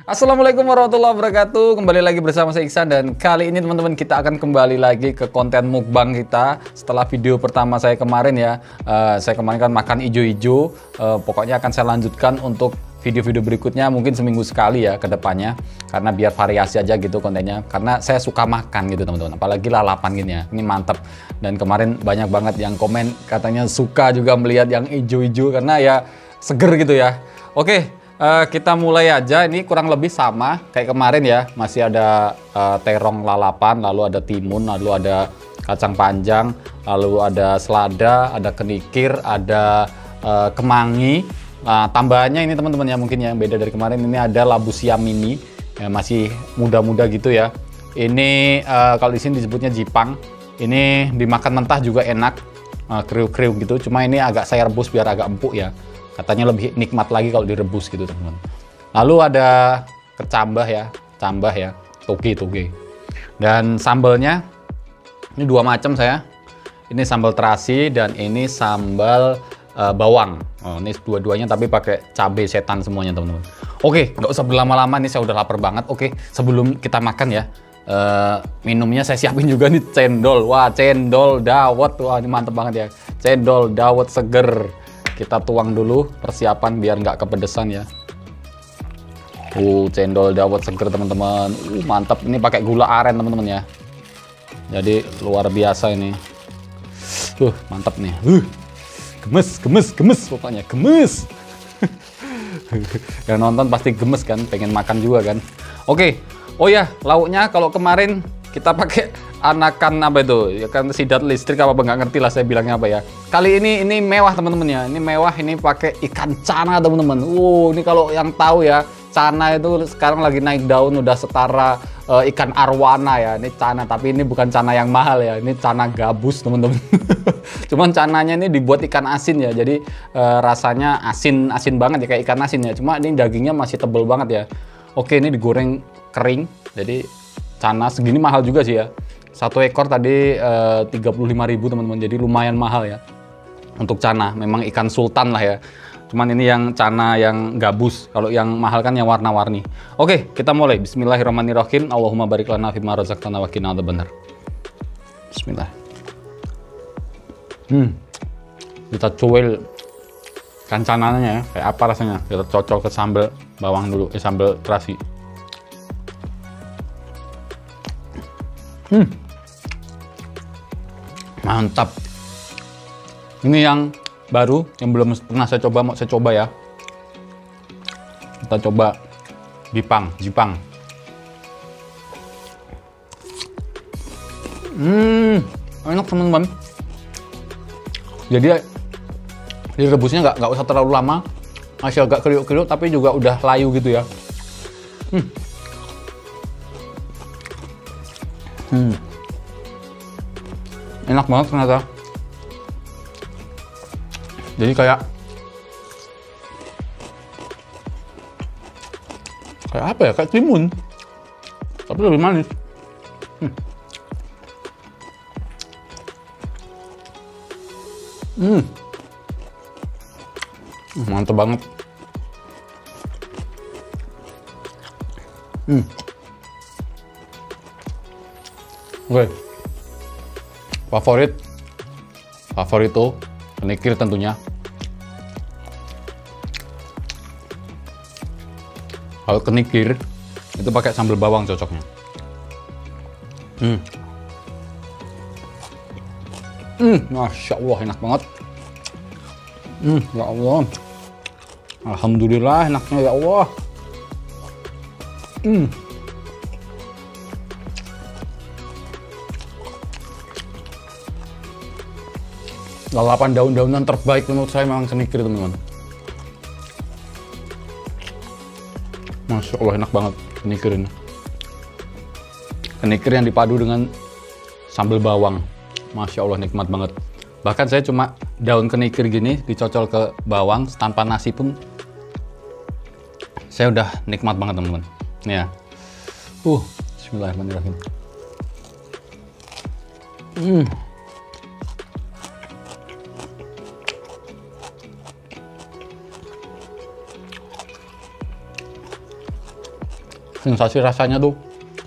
Assalamualaikum warahmatullahi wabarakatuh. Kembali lagi bersama saya Iksan, dan kali ini teman-teman kita akan kembali lagi ke konten mukbang kita. Setelah video pertama saya kemarin ya, saya kemarin kan makan ijo-ijo. Pokoknya akan saya lanjutkan untuk video-video berikutnya, mungkin seminggu sekali ya ke depannya, karena biar variasi aja gitu kontennya. Karena saya suka makan gitu teman-teman, apalagi lalapan gini ya, ini mantep. Dan kemarin banyak banget yang komen katanya suka juga melihat yang ijo-ijo karena ya seger gitu ya. Oke. Kita mulai aja, ini kurang lebih sama kayak kemarin ya, masih ada terong lalapan, lalu ada timun, lalu ada kacang panjang, lalu ada selada, ada kenikir, ada kemangi. Nah, tambahannya ini teman-teman ya, mungkin yang beda dari kemarin, ini ada labu siam mini, ya, masih muda-muda gitu ya. Ini kalau di sini disebutnya jipang, ini dimakan mentah juga enak, kriuk-kriuk gitu, cuma ini agak saya rebus biar agak empuk ya. Katanya lebih nikmat lagi kalau direbus gitu teman-teman. Lalu ada kecambah ya, toge. Dan sambalnya ini dua macam saya. Ini sambal terasi dan ini sambal bawang. Oh, ini dua-duanya tapi pakai cabai setan semuanya teman-teman. Oke, nggak usah berlama-lama, nih saya udah lapar banget. Oke, sebelum kita makan ya, minumnya saya siapin juga nih cendol. Wah, cendol dawet, wah ini mantep banget ya. Cendol dawet seger. Kita tuang dulu persiapan biar nggak kepedesan ya. Cendol dawet seger teman-teman. Mantap, ini pakai gula aren teman-teman ya. Jadi luar biasa ini. Mantap nih. Gemes pokoknya, gemes. Yang nonton pasti gemes kan, pengen makan juga kan. Oke. Oh ya, lauknya kalau kemarin kita pakai anakan apa itu ya kan, sidat listrik apa nggak ngerti lah saya bilangnya apa ya. Kali ini mewah teman-teman ya, ini mewah, ini pakai ikan cana teman-teman. Ini kalau yang tahu ya, cana itu sekarang lagi naik daun, udah setara ikan arwana ya. Ini cana, tapi ini bukan cana yang mahal ya, ini cana gabus teman-teman. Cuman cananya ini dibuat ikan asin ya, jadi rasanya asin banget ya, kayak ikan asin ya, cuma ini dagingnya masih tebel banget ya. Oke, ini digoreng kering, jadi cana segini mahal juga sih ya. Satu ekor tadi 35.000 teman-teman, jadi lumayan mahal ya untuk cana. Memang ikan sultan lah ya. Cuman ini yang cana yang gabus, kalau yang mahal kan yang warna-warni. Oke, kita mulai. Bismillahirrahmanirrahim. Allahumma barik lana fima razaqtana wa qina adzabannar. Bismillah. Kita cuil ikan cananya ya, kayak apa rasanya. Kita cocol ke sambal bawang dulu, sambal terasi. Mantap. Ini yang baru, yang belum pernah saya coba, mau saya coba ya. Kita coba jipang. Enak teman-teman. Jadi direbusnya nggak usah terlalu lama, masih agak kriuk-kriuk tapi juga udah layu gitu ya. Enak banget ternyata. Jadi kayak apa ya, kayak timun tapi lebih manis. Mantap banget. Oke. Favorito kenikir tentunya. Kalau kenikir itu pakai sambal bawang cocoknya. Masya Allah, enak banget. Ya Allah, alhamdulillah enaknya ya Allah. Lalapan daun-daunan terbaik menurut saya memang kenikir teman-teman. Masya Allah, enak banget kenikir ini. Kenikir yang dipadu dengan sambal bawang. Masya Allah, nikmat banget. Bahkan saya cuma daun kenikir gini dicocol ke bawang tanpa nasi pun saya udah nikmat banget teman-teman. Nih ya. Bismillahirrahmanirrahim. Sensasi rasanya tuh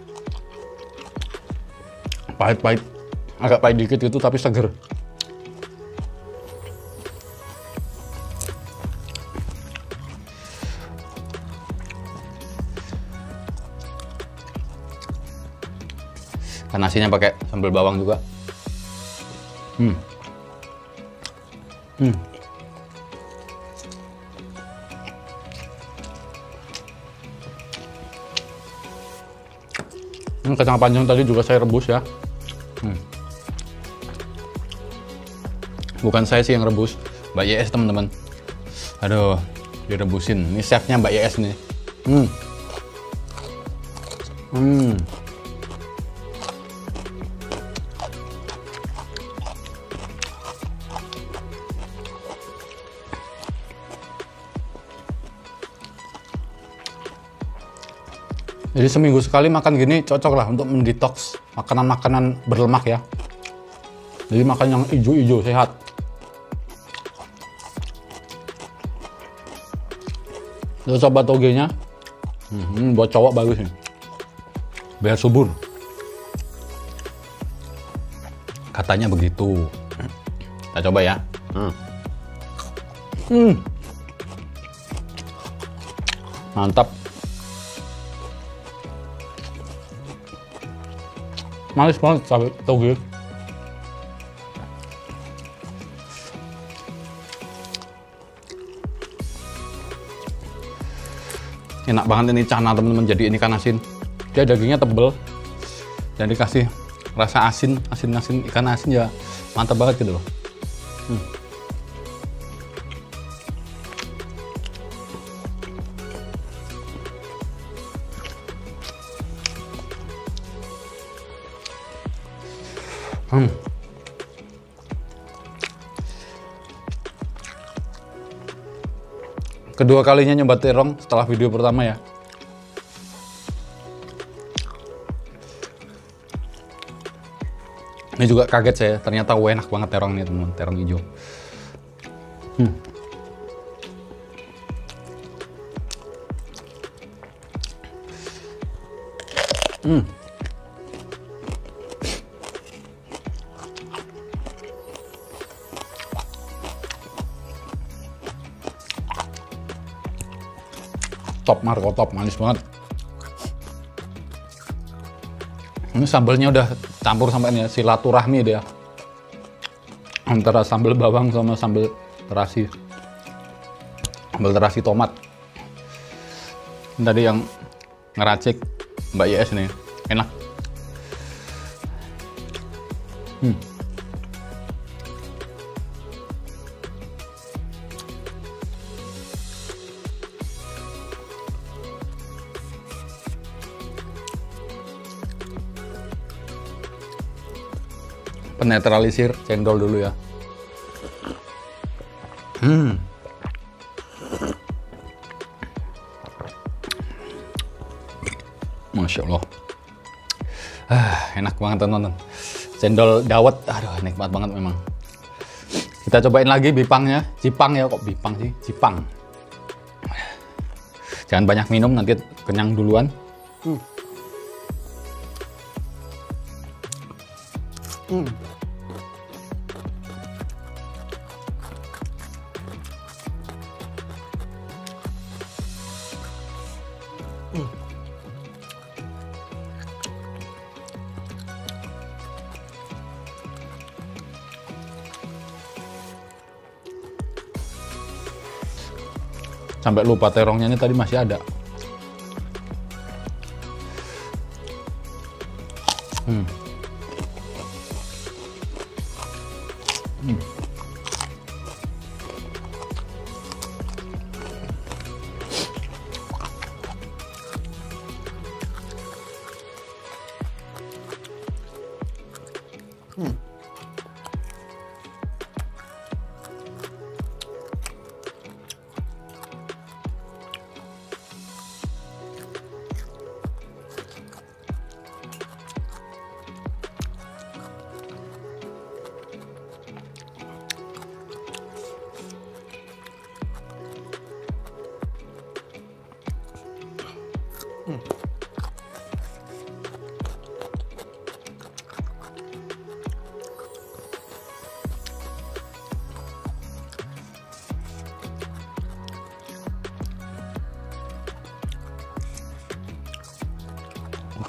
pahit-pahit, agak pahit dikit gitu tapi seger. Kan nasinya pakai sambal bawang juga. Kacang panjang tadi juga saya rebus ya. Bukan saya sih yang rebus, Mbak YS teman-teman. Aduh, direbusin. Ini chefnya Mbak YS nih. Jadi seminggu sekali makan gini cocok lah untuk mendetoks makanan-makanan berlemak ya. Jadi makan yang hijau-hijau sehat. Terus coba togenya, buat cowok bagus nih, biar subur. Katanya begitu. Kita coba ya. Mantap. Manis banget cabai toge. Enak banget ini cana teman-teman. Jadi ini ikan asin. Dia dagingnya tebel dan dikasih rasa asin, asin ikan asin ya, mantap banget gitu loh. Kedua kalinya nyoba terong setelah video pertama ya. Ini juga kaget saya, ternyata enak banget terong nih teman-teman, terong hijau. Top Marco, top, manis banget. Ini sambalnya udah campur sampai ini ya, silaturahmi dia antara sambal bawang sama sambal terasi, sambal terasi tomat. Ini tadi yang ngeracik Mbak YS nih, enak. Penetralisir cendol dulu ya. Masya Allah. Enak banget teman-teman. Cendol dawet, aduh nikmat banget memang. Kita cobain lagi bipangnya, cipang ya, kok bipang sih, cipang. Jangan banyak minum, nanti kenyang duluan. Sampai lupa terongnya ini tadi masih ada.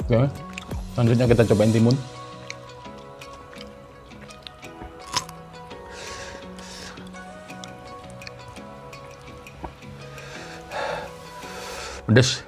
Oke, selanjutnya kita cobain timun. Pedes.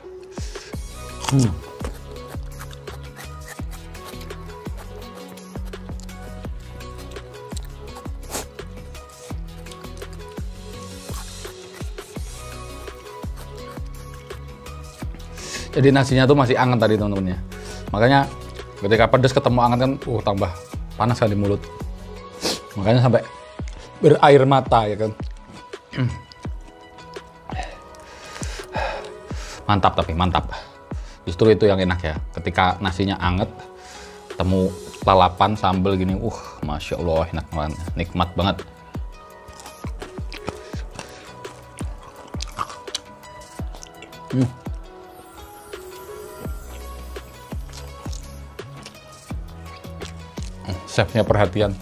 Jadi nasinya tuh masih anget tadi teman-teman ya. Makanya ketika pedas ketemu anget kan, tambah panas kali mulut. Makanya sampai berair mata ya kan. Mantap, tapi mantap. Justru itu yang enak ya. Ketika nasinya anget, ketemu lalapan sambal gini, masya Allah enak banget, nikmat banget. Chefnya perhatian.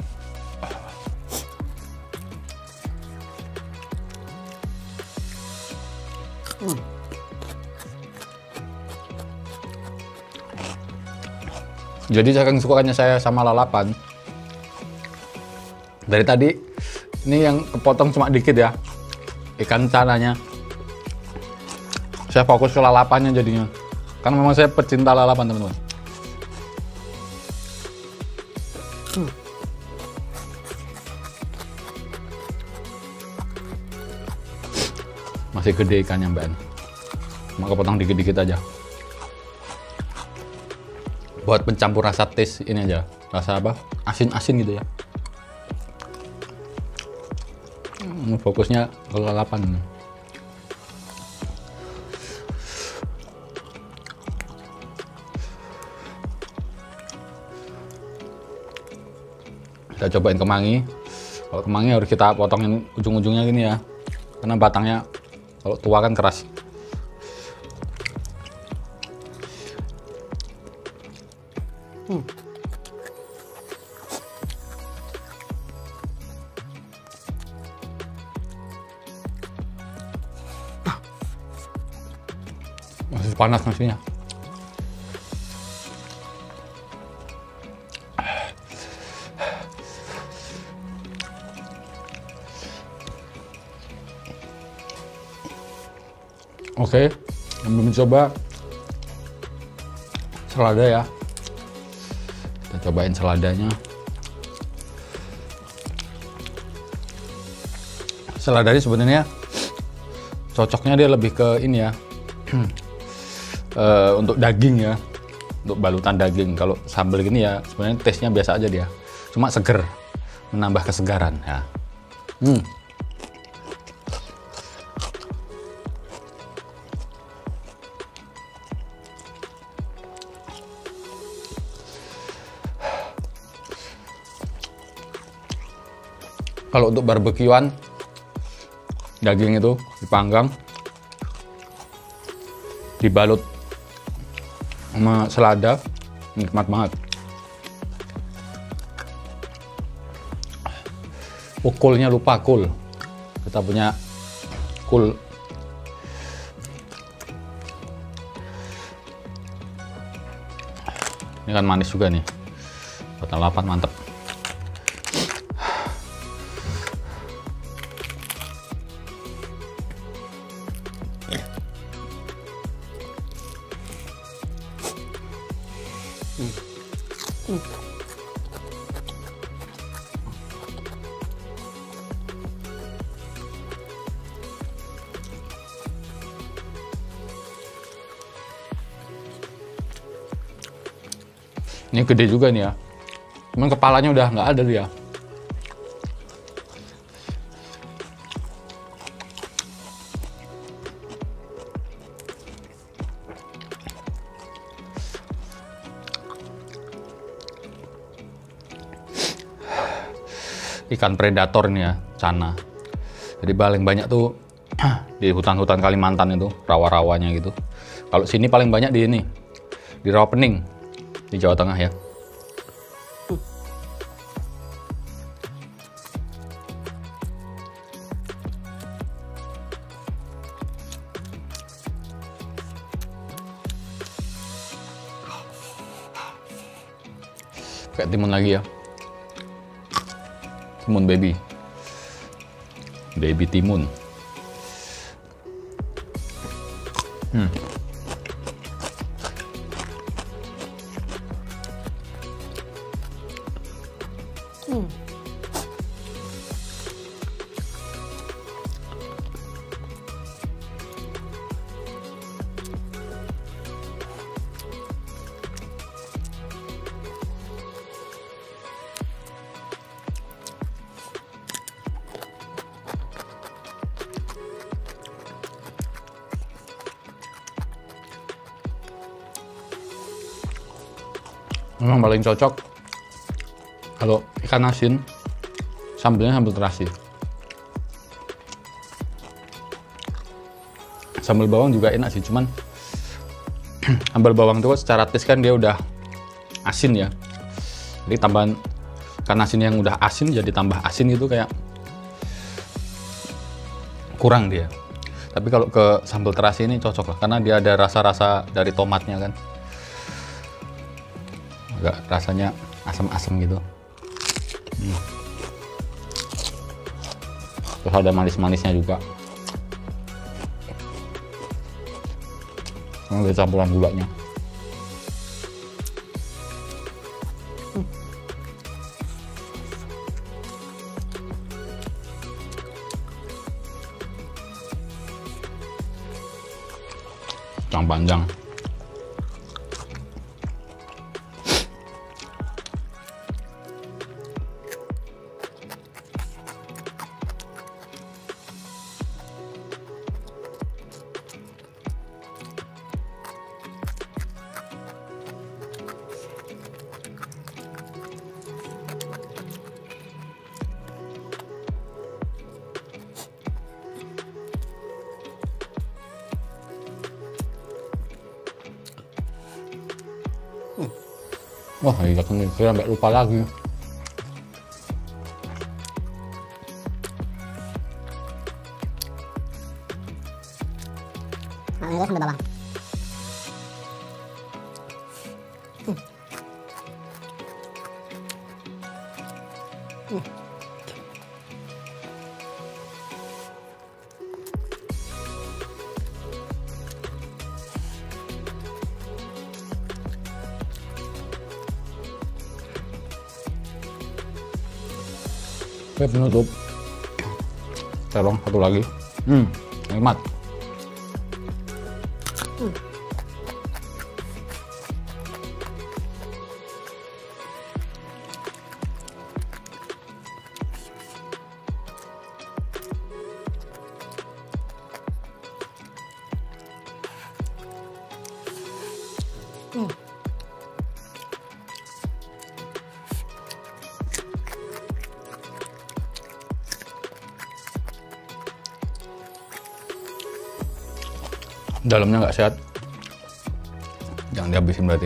Jadi saking sukanya saya sama lalapan, dari tadi ini yang kepotong cuma dikit ya, ikan cananya. Saya fokus ke lalapannya jadinya, karena memang saya pecinta lalapan teman-teman. Masih gede ikannya mbak, maka potong dikit-dikit aja. Buat pencampur rasa taste ini aja, rasa apa? Asin-asin gitu ya. Fokusnya ke lalapan. Kita cobain kemangi. Kalau kemangi harus kita potongin ujung-ujungnya gini ya, karena batangnya kalau tua kan keras. Masih panas nasinya. Oke, yang belum coba selada ya. Kita cobain seladanya. Seladanya sebenarnya cocoknya dia lebih ke ini ya, untuk daging ya, untuk balutan daging. Kalau sambal gini ya sebenarnya taste-nya biasa aja dia, cuma seger, menambah kesegaran ya. Kalau untuk barbekyuan, daging itu dipanggang, dibalut sama selada, nikmat banget. Kulnya lupa, kul. Kita punya kul. Ini kan manis juga nih. Buat lalapan mantep. Ini gede juga nih ya, cuman kepalanya udah nggak ada dia. Ikan predator nih ya, cana. Jadi paling banyak tuh di hutan-hutan Kalimantan itu, rawa-rawanya gitu. Kalau sini paling banyak di ini, di Rawapening, di Jawa Tengah ya. Kayak timun lagi ya. Timun baby. Baby timun. Memang paling cocok kalau ikan asin, sambelnya sambal terasi. Sambal bawang juga enak sih, cuman sambal bawang itu secara taste kan dia udah asin ya. Jadi tambahan ikan asin yang udah asin jadi tambah asin gitu kayak kurang dia. Tapi kalau ke sambal terasi ini cocok lah, karena dia ada rasa-rasa dari tomatnya kan. Agak rasanya asam-asam gitu. Terus ada manis-manisnya juga. Ada campuran gulanya. Kacang panjang. Wah, iya kan kira sampai lupa lagi. Nah, ini sambal bawang. Oke, penutup. Terong satu lagi. Nikmat. Dalamnya nggak sehat, jangan dihabisin berarti.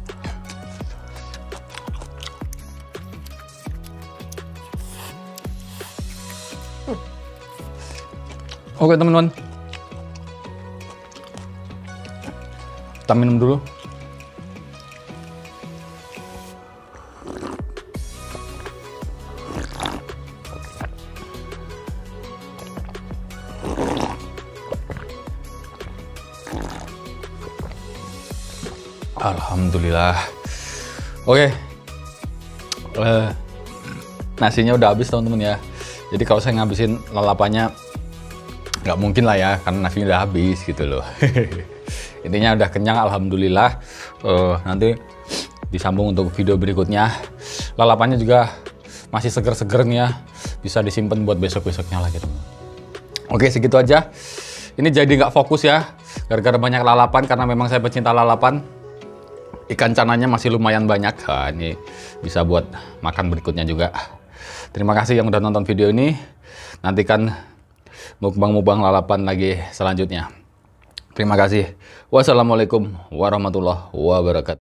Oke teman-teman, kita minum dulu. Alhamdulillah. Oke, nasinya udah habis teman-teman ya. Jadi kalau saya ngabisin lalapannya nggak mungkin lah ya, karena nasinya udah habis gitu loh. Intinya udah kenyang, alhamdulillah. Nanti disambung untuk video berikutnya. Lalapannya juga masih seger-seger nih ya, bisa disimpan buat besok-besoknya lagi teman. Oke, segitu aja. Ini jadi nggak fokus ya, gara-gara banyak lalapan, karena memang saya pecinta lalapan. Ikan cananya masih lumayan banyak. Nah, ini bisa buat makan berikutnya juga. Terima kasih yang udah nonton video ini. Nantikan mukbang-mukbang lalapan lagi selanjutnya. Terima kasih. Wassalamualaikum warahmatullahi wabarakatuh.